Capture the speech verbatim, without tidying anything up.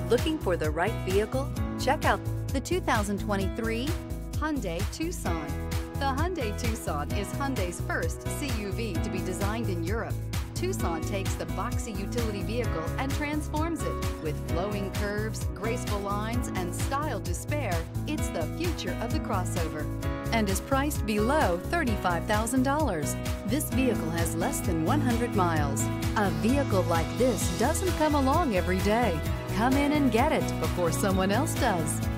Looking for the right vehicle? Check out the two thousand twenty-three Hyundai Tucson. The Hyundai Tucson is Hyundai's first C U V to be designed in Europe. Tucson takes the boxy utility vehicle and transforms it. With flowing curves, graceful lines, and style to spare, it's the future of the crossover and is priced below thirty-five thousand dollars. This vehicle has less than one hundred miles. A vehicle like this doesn't come along every day. Come in and get it before someone else does.